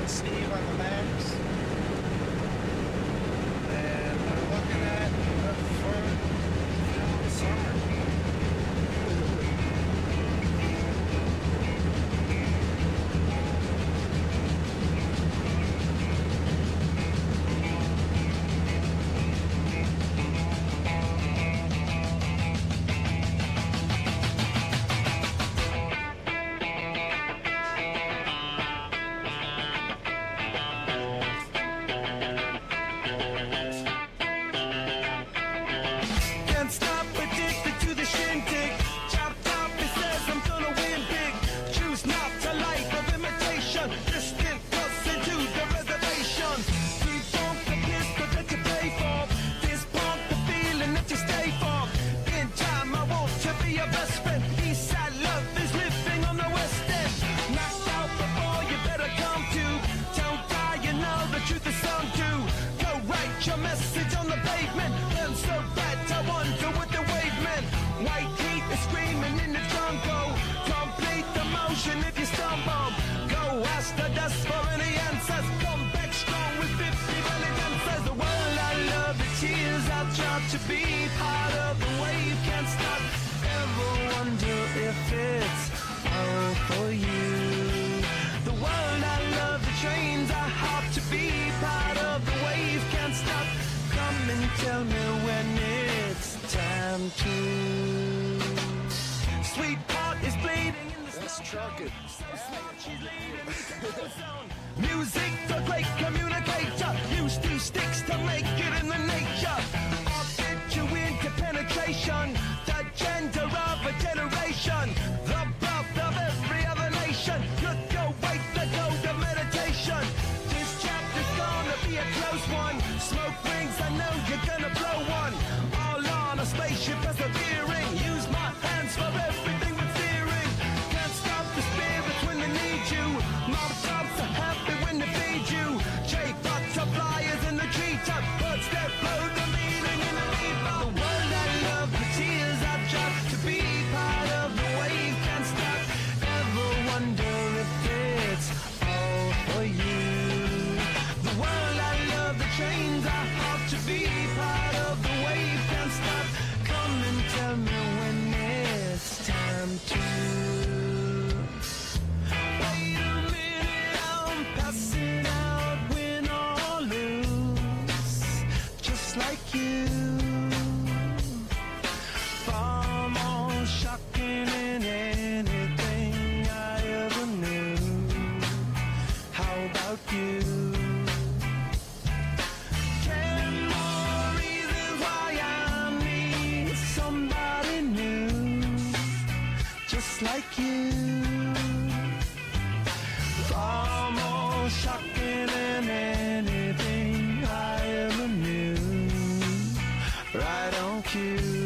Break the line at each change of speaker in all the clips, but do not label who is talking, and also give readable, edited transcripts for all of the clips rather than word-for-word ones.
Steve on the max. And we're looking at the first summer. To be part of the wave, can't stop, ever wonder if it's all for you. The world I love, the trains I hop, to be part of the wave, can't stop. Come and tell me when it's time to. Sweetheart is bleeding in the
That's trucking.
so smart she's leading me to the zone. Music, the great communicator, use these sticks to make it in the nature. Into penetration, the gender of a generation, the birth of every other nation. Look your way, the code of meditation. This chapter's gonna be a close one. Smoke rings, I know you're gonna blow one. All on a spaceship persevering. Use my hands for everything with fearing. Can't stop the spirits when they need you. Mob tops are happy when they feed you. J butterflies in the treetop, birds that blow the meaning in the leaf. The world I love, the tears I drop, to be part of the wave, can't stop. Ever wonder if it's all for you. The world I love, the trains I hop, to be part of the wave, can't stop. Come and tell me when it's time to. Wait a minute, I'm passing out, win or lose, just like you. Far more shocking than anything I ever knew. How about you? 10 more reasons why I need somebody new, just like you. Far more shocking than anything I ever knew. Right on cue.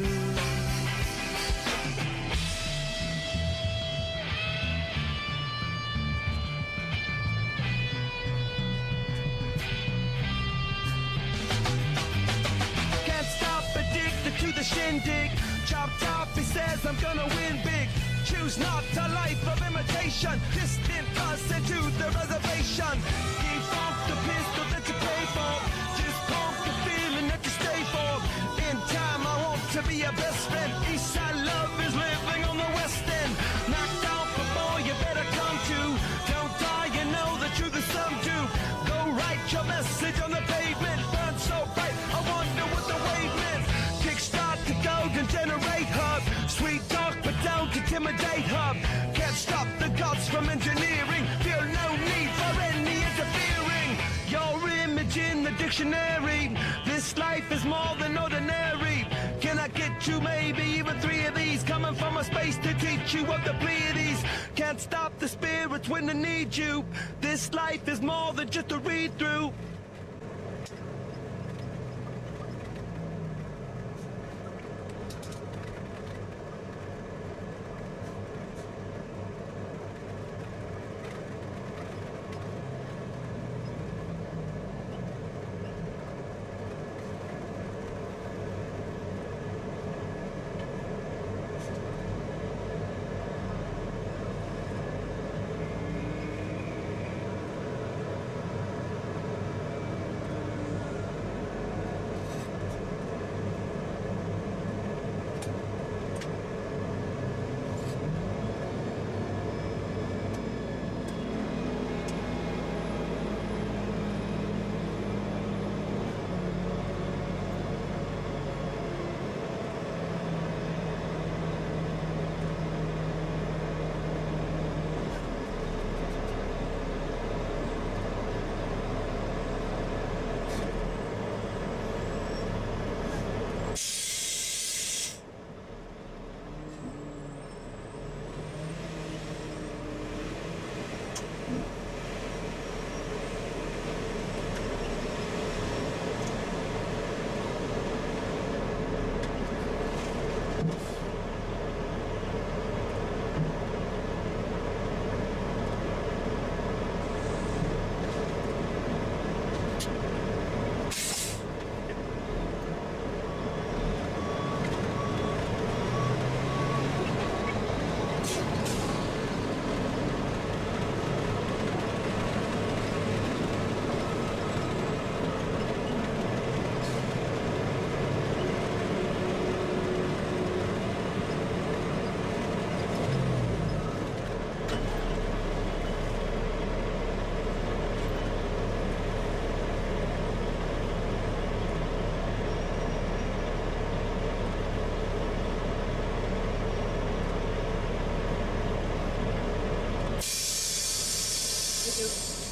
To the shindig, chopped up, he says I'm gonna win big. Choose not a life of imitation, distant us into the reservation. Defunct the pistol that you pay for, just pump the feeling that you stay for. In time I want to be your best friend. Eastside love is living on the west end. Knocked out before you better come to. Don't die, you know the truth is some do. Go write your message on the pavement. Burn so bright, I wonder what the wave meant. Kickstart the golden generate hub. Sweet talk but don't intimidate hub. Can't stop the gods from engineering. Feel no need for any interfering. Your image in the dictionary. This life is more than ordinary. Can I get you maybe even 3 of these? Coming from a space to teach you of the Pleiades. Can't stop the spirits when they need you. This life is more than just a read through.
Thank you.